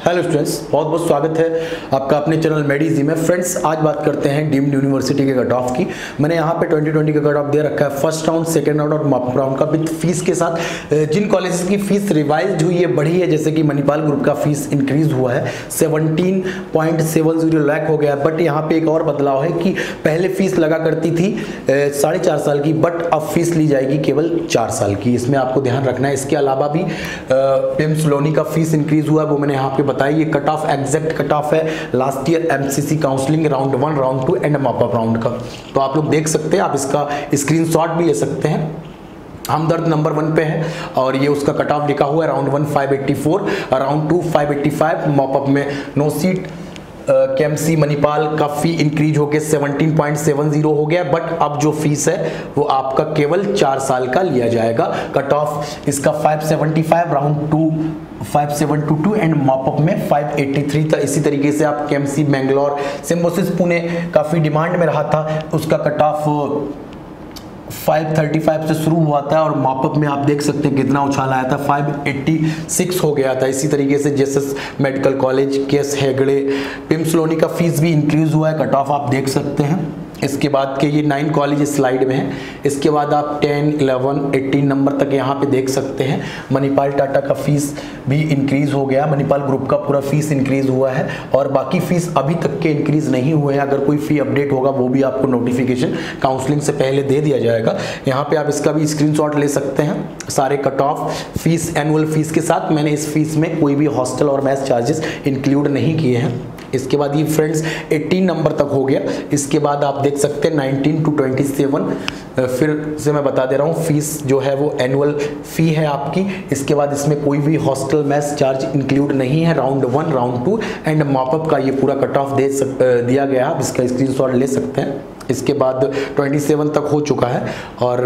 Hello students, बहुत बहुत स्वागत है आपका अपने चैनल मेडीजी में। फ्रेंड्स, आज बात करते हैं डीम्ड यूनिवर्सिटी के कट ऑफ की। मैंने यहाँ पे 2020 का कट ऑफ दे रखा है, फर्स्ट राउंड, सेकंड राउंड और मॉक राउंड का विद फीस के साथ। जिन कॉलेजेस की फीस रिवाइज हुई है, बढ़ी है, जैसे कि मणिपाल ग्रुप का फीस इंक्रीज हुआ है, 17.70 लाख हो गया। बट यहाँ पे एक और बदलाव है कि पहले फीस लगा करती थी 4.5 साल की, बट अब फीस ली जाएगी केवल 4 साल की। इसमें आपको ध्यान रखना है। इसके अलावा भी पिम्स लोनी का फीस इंक्रीज हुआ है, वो मैंने यहाँ पे बताया। ये cut off exact cut off है last year MCC counselling round 1, round 2 and mop up round का। तो आप लोग देख सकते हैं, आप इसका स्क्रीनशॉट भी ले सकते हैं। हमदर्द नंबर 1 पे है और ये उसका कट ऑफ लिखा हुआ है, राउंड 1 584, राउंड 2 585, मॉप अप में नो सीट। केएमसी मणिपाल का फी इंक्रीज होकर 17.70 हो गया, बट अब जो फीस है वो आपका केवल 4 साल का लिया जाएगा। कट ऑफ इसका 575, राउंड 2 5722 एंड मॉपअप में 583 था। इसी तरीके से आप केएमसी बेंगलोर, सिम्बोसिस पुणे काफी डिमांड में रहा था, उसका कट ऑफ 535 से शुरू हुआ था और मॉपअप में आप देख सकते हैं कितना उछाल आया था, 586 हो गया था। इसी तरीके से JSS medical college, KS Hegde, PIMS Loni का फीस भी इंक्रीज हुआ है, कट ऑफ आप देख सकते हैं। इसके बाद के ये 9 कॉलेज स्लाइड में है। इसके बाद आप 10, 11, 18 नंबर तक यहाँ पे देख सकते हैं। मणिपाल टाटा का फीस भी इंक्रीज हो गया, मणिपाल ग्रुप का पूरा फीस इंक्रीज हुआ है और बाकी फीस अभी तक के इंक्रीज नहीं हुए हैं। अगर कोई फी अपडेट होगा वो भी आपको नोटिफिकेशन काउंसलिंग से पहले दे दिया जाएगा। यहाँ पे आप इसका भी स्क्रीनशॉट ले सकते हैं, सारे cut off fees annual fees के साथ। मैंने इस फीस में कोई भी हॉस्टल और मैथ चार्जेस इंक्लूड नहीं किए हैं। इसके बाद ये फ्रेंड्स 18 नंबर तक हो गया। इसके बाद आप देख सकते हैं 19 to 27, फिर से मैं बता दे रहा हूँ, फीस जो है वो एनुअल फी है आपकी। इसके बाद इसमें कोई भी हॉस्टल मैस चार्ज इंक्लूड नहीं है। राउंड 1, राउंड 2 एंड मॉपअप का ये पूरा कट ऑफ दिया गया, आप इसका स्क्रीनशॉट ले सकते हैं। इसके बाद 27 तक हो चुका है और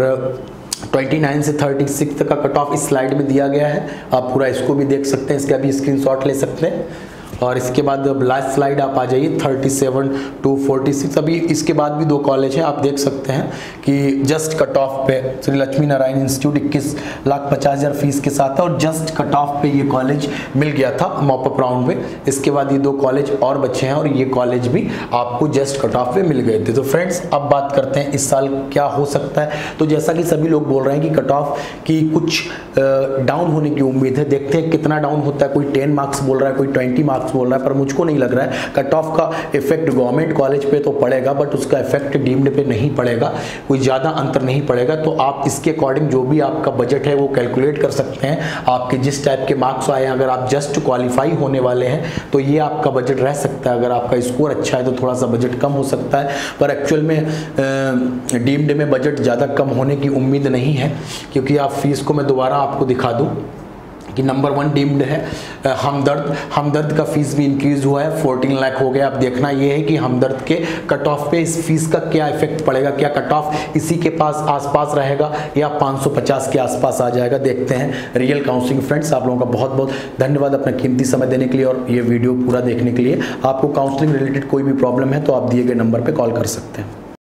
29 से 36 तक का कट ऑफ इस स्लाइड में दिया गया है। आप पूरा इसको भी देख सकते हैं, इसका भी स्क्रीनशॉट ले सकते हैं। और इसके बाद लास्ट स्लाइड आप आ जाइए 37 to 46। अभी इसके बाद भी 2 कॉलेज हैं, आप देख सकते हैं कि जस्ट कट ऑफ पे श्री लक्ष्मी नारायण इंस्टीट्यूट 21,50,000 फीस के साथ है और जस्ट कट ऑफ पे ये कॉलेज मिल गया था मॉपअप राउंड में। इसके बाद ये 2 कॉलेज और बचे हैं और ये कॉलेज भी आपको जस्ट कट ऑफ पे मिल गए थे। तो फ्रेंड्स, अब बात करते हैं इस साल क्या हो सकता है। तो जैसा कि सभी लोग बोल रहे हैं कि कट ऑफ की कुछ डाउन होने की उम्मीद है। देखते हैं कितना डाउन होता है। कोई 10 मार्क्स बोल रहा है, कोई 20 मार्क्स बोल रहा है, पर मुझको नहीं लग रहा है कट ऑफ का इफेक्ट गवर्नमेंट कॉलेज पे तो पड़ेगा, बट उसका इफेक्ट डीम्ड पे नहीं पड़ेगा, कोई ज़्यादा अंतर नहीं पड़ेगा। तो आप इसके अकॉर्डिंग जो भी आपका बजट है वो कैलकुलेट कर सकते हैं। आपके जिस टाइप के मार्क्स आए, अगर आप जस्ट क्वालिफाई होने वाले हैं तो ये आपका बजट रह सकता है। अगर आपका स्कोर अच्छा है तो थोड़ा सा बजट कम हो सकता है, पर एक्चुअल में डीम्ड में बजट ज़्यादा कम होने की उम्मीद नहीं है, क्योंकि आप फीस को मैं दोबारा आपको दिखा दूँ कि नंबर 1 डीम्ड है हमदर्द का फीस भी इंक्रीज हुआ है, 14 लाख हो गया। अब देखना ये है कि हमदर्द के कट ऑफ पे इस फीस का क्या इफेक्ट पड़ेगा, क्या कट ऑफ इसी के पास आसपास रहेगा या 550 के आसपास आ जाएगा। देखते हैं रियल काउंसलिंग। फ्रेंड्स, आप लोगों का बहुत बहुत धन्यवाद अपना कीमती समय देने के लिए और ये वीडियो पूरा देखने के लिए। आपको काउंसलिंग रिलेटेड कोई भी प्रॉब्लम है तो आप दिए गए नंबर पर कॉल कर सकते हैं।